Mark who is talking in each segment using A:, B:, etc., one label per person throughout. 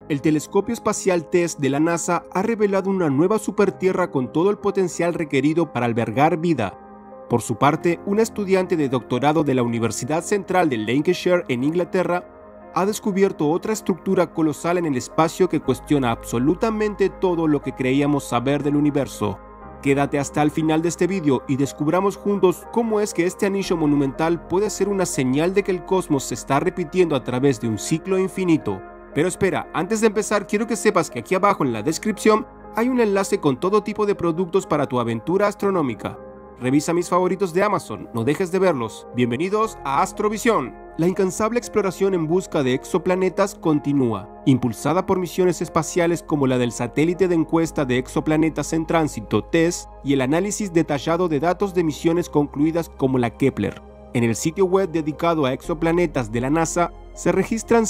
A: El telescopio espacial TESS de la NASA ha revelado una nueva supertierra con todo el potencial requerido para albergar vida. Por su parte, una estudiante de doctorado de la Universidad Central de Lancashire en Inglaterra ha descubierto otra estructura colosal en el espacio que cuestiona absolutamente todo lo que creíamos saber del universo. Quédate hasta el final de este vídeo y descubramos juntos cómo es que este anillo monumental puede ser una señal de que el cosmos se está repitiendo a través de un ciclo infinito. Pero espera, antes de empezar quiero que sepas que aquí abajo en la descripción hay un enlace con todo tipo de productos para tu aventura astronómica. Revisa mis favoritos de Amazon, no dejes de verlos. Bienvenidos a Astrovisión. La incansable exploración en busca de exoplanetas continúa, impulsada por misiones espaciales como la del satélite de encuesta de exoplanetas en tránsito TESS y el análisis detallado de datos de misiones concluidas como la Kepler. En el sitio web dedicado a exoplanetas de la NASA se registran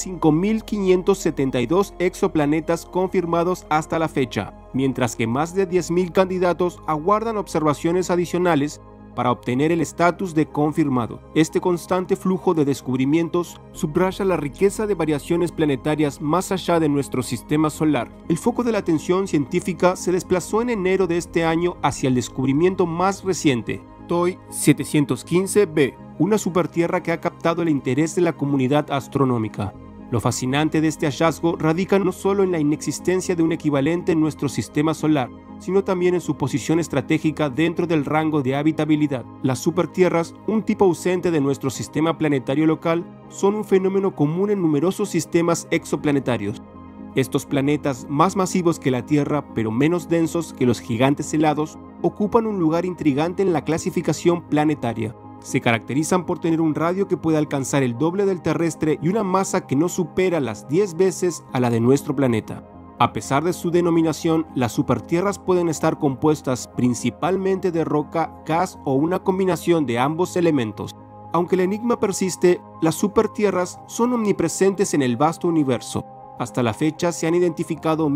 A: 5.572 exoplanetas confirmados hasta la fecha, mientras que más de 10.000 candidatos aguardan observaciones adicionales para obtener el estatus de confirmado. Este constante flujo de descubrimientos subraya la riqueza de variaciones planetarias más allá de nuestro sistema solar. El foco de la atención científica se desplazó en enero de este año hacia el descubrimiento más reciente, TOI 715b, una supertierra que ha captado el interés de la comunidad astronómica. Lo fascinante de este hallazgo radica no solo en la inexistencia de un equivalente en nuestro sistema solar, sino también en su posición estratégica dentro del rango de habitabilidad. Las supertierras, un tipo ausente de nuestro sistema planetario local, son un fenómeno común en numerosos sistemas exoplanetarios. Estos planetas, más masivos que la Tierra pero menos densos que los gigantes helados, ocupan un lugar intrigante en la clasificación planetaria. Se caracterizan por tener un radio que puede alcanzar el doble del terrestre y una masa que no supera las 10 veces a la de nuestro planeta. A pesar de su denominación, las supertierras pueden estar compuestas principalmente de roca, gas o una combinación de ambos elementos. Aunque el enigma persiste, las supertierras son omnipresentes en el vasto universo. Hasta la fecha se han identificado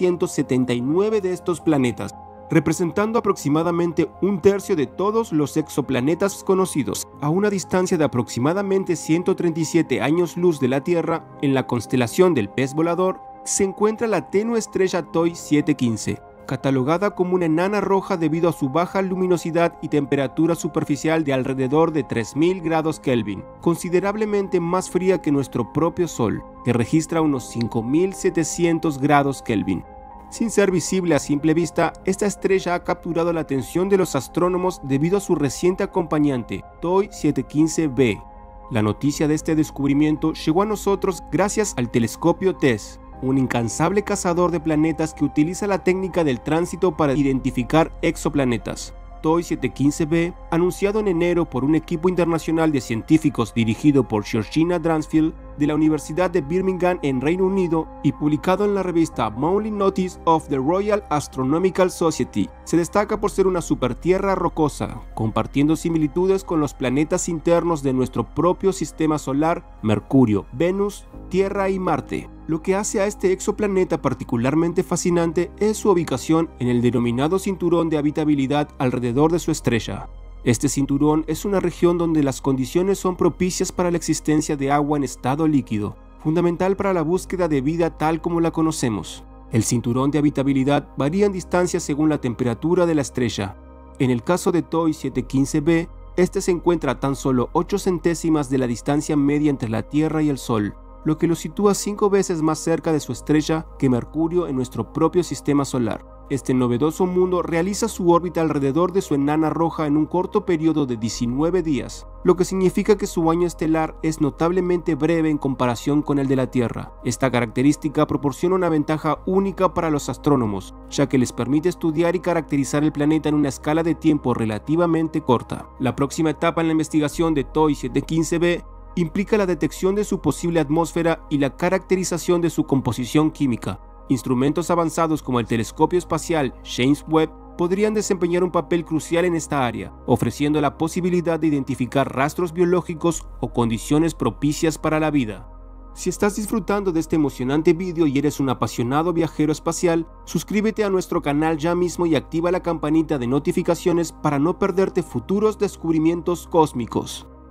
A: 1.679 de estos planetas, representando aproximadamente un tercio de todos los exoplanetas conocidos, a una distancia de aproximadamente 137 años luz de la Tierra. En la constelación del Pez Volador se encuentra la tenue estrella TOI 715, catalogada como una enana roja debido a su baja luminosidad y temperatura superficial de alrededor de 3000 grados Kelvin, considerablemente más fría que nuestro propio Sol, que registra unos 5700 grados Kelvin. Sin ser visible a simple vista, esta estrella ha capturado la atención de los astrónomos debido a su reciente acompañante, TOI 715b. La noticia de este descubrimiento llegó a nosotros gracias al telescopio TESS, un incansable cazador de planetas que utiliza la técnica del tránsito para identificar exoplanetas. TOI 715b, anunciado en enero por un equipo internacional de científicos dirigido por Georgina Dransfield de la Universidad de Birmingham en Reino Unido y publicado en la revista Monthly Notice of the Royal Astronomical Society, se destaca por ser una supertierra rocosa, compartiendo similitudes con los planetas internos de nuestro propio sistema solar, Mercurio, Venus, Tierra y Marte. Lo que hace a este exoplaneta particularmente fascinante es su ubicación en el denominado cinturón de habitabilidad alrededor de su estrella. Este cinturón es una región donde las condiciones son propicias para la existencia de agua en estado líquido, fundamental para la búsqueda de vida tal como la conocemos. El cinturón de habitabilidad varía en distancia según la temperatura de la estrella. En el caso de TOI 715b, este se encuentra a tan solo 8 centésimas de la distancia media entre la Tierra y el Sol, lo que lo sitúa 5 veces más cerca de su estrella que Mercurio en nuestro propio sistema solar. Este novedoso mundo realiza su órbita alrededor de su enana roja en un corto periodo de 19 días, lo que significa que su año estelar es notablemente breve en comparación con el de la Tierra. Esta característica proporciona una ventaja única para los astrónomos, ya que les permite estudiar y caracterizar el planeta en una escala de tiempo relativamente corta. La próxima etapa en la investigación de TOI 715b implica la detección de su posible atmósfera y la caracterización de su composición química. Instrumentos avanzados como el telescopio espacial James Webb podrían desempeñar un papel crucial en esta área, ofreciendo la posibilidad de identificar rastros biológicos o condiciones propicias para la vida. Si estás disfrutando de este emocionante vídeo y eres un apasionado viajero espacial, suscríbete a nuestro canal ya mismo y activa la campanita de notificaciones para no perderte futuros descubrimientos cósmicos.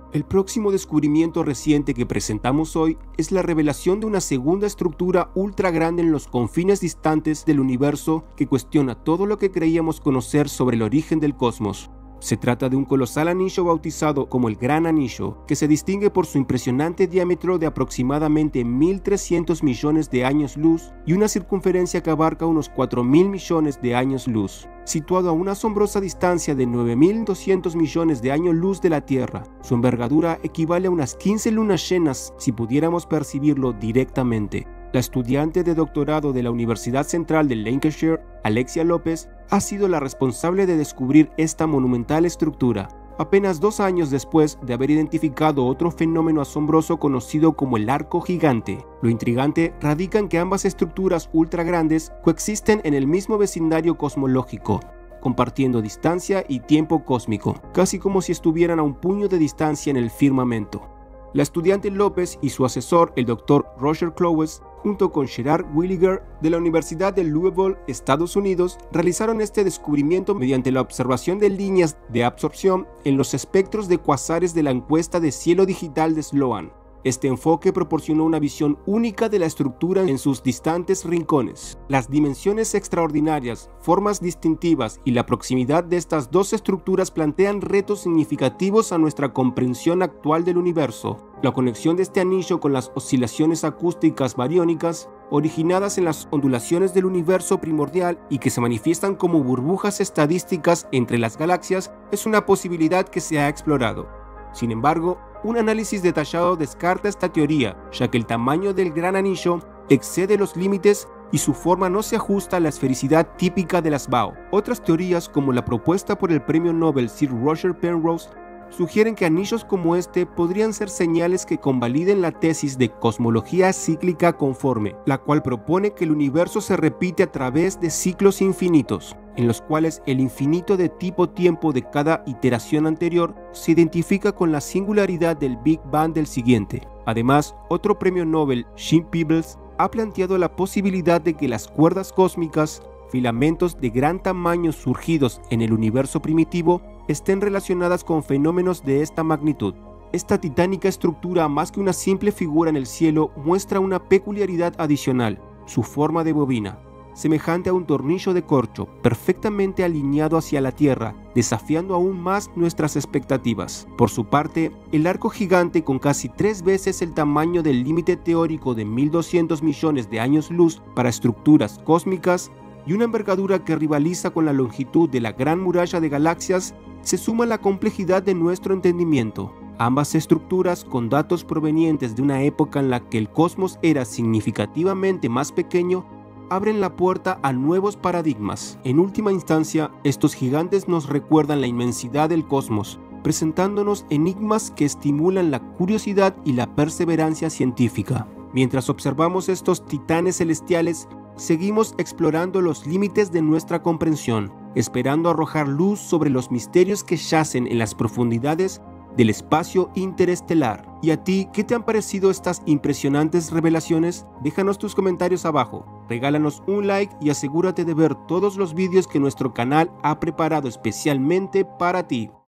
A: El próximo descubrimiento reciente que presentamos hoy es la revelación de una segunda estructura ultra grande en los confines distantes del universo que cuestiona todo lo que creíamos conocer sobre el origen del cosmos. Se trata de un colosal anillo bautizado como el Gran Anillo, que se distingue por su impresionante diámetro de aproximadamente 1.300 millones de años luz y una circunferencia que abarca unos 4.000 millones de años luz. Situado a una asombrosa distancia de 9.200 millones de años luz de la Tierra, su envergadura equivale a unas 15 lunas llenas si pudiéramos percibirlo directamente. La estudiante de doctorado de la Universidad Central de Lancashire, Alexia López, ha sido la responsable de descubrir esta monumental estructura, apenas 2 años después de haber identificado otro fenómeno asombroso conocido como el arco gigante. Lo intrigante radica en que ambas estructuras ultra grandes coexisten en el mismo vecindario cosmológico, compartiendo distancia y tiempo cósmico, casi como si estuvieran a un puño de distancia en el firmamento. La estudiante López y su asesor, el Dr. Roger Clowes, junto con Gerard Williger de la Universidad de Louisville, Estados Unidos, realizaron este descubrimiento mediante la observación de líneas de absorción en los espectros de cuasares de la encuesta de cielo digital de Sloan. Este enfoque proporcionó una visión única de la estructura en sus distantes rincones. Las dimensiones extraordinarias, formas distintivas y la proximidad de estas dos estructuras plantean retos significativos a nuestra comprensión actual del universo. La conexión de este anillo con las oscilaciones acústicas bariónicas, originadas en las ondulaciones del universo primordial y que se manifiestan como burbujas estadísticas entre las galaxias, es una posibilidad que se ha explorado. Sin embargo, un análisis detallado descarta esta teoría, ya que el tamaño del Gran Anillo excede los límites y su forma no se ajusta a la esfericidad típica de las BAO. Otras teorías, como la propuesta por el premio Nobel Sir Roger Penrose, sugieren que anillos como este podrían ser señales que convaliden la tesis de cosmología cíclica conforme, la cual propone que el universo se repite a través de ciclos infinitos, en los cuales el infinito de tipo-tiempo de cada iteración anterior se identifica con la singularidad del Big Bang del siguiente. Además, otro premio Nobel, Jim Peebles, ha planteado la posibilidad de que las cuerdas cósmicas, filamentos de gran tamaño surgidos en el universo primitivo, estén relacionadas con fenómenos de esta magnitud. Esta titánica estructura, más que una simple figura en el cielo, muestra una peculiaridad adicional: su forma de bobina, semejante a un tornillo de corcho, perfectamente alineado hacia la Tierra, desafiando aún más nuestras expectativas. Por su parte, el arco gigante, con casi 3 veces el tamaño del límite teórico de 1.200 millones de años luz para estructuras cósmicas, y una envergadura que rivaliza con la longitud de la Gran Muralla de Galaxias, se suma a la complejidad de nuestro entendimiento. Ambas estructuras, con datos provenientes de una época en la que el cosmos era significativamente más pequeño, abren la puerta a nuevos paradigmas. En última instancia, estos gigantes nos recuerdan la inmensidad del cosmos, presentándonos enigmas que estimulan la curiosidad y la perseverancia científica. Mientras observamos estos titanes celestiales, seguimos explorando los límites de nuestra comprensión, esperando arrojar luz sobre los misterios que yacen en las profundidades del espacio interestelar. ¿Y a ti qué te han parecido estas impresionantes revelaciones? Déjanos tus comentarios abajo, regálanos un like y asegúrate de ver todos los vídeos que nuestro canal ha preparado especialmente para ti.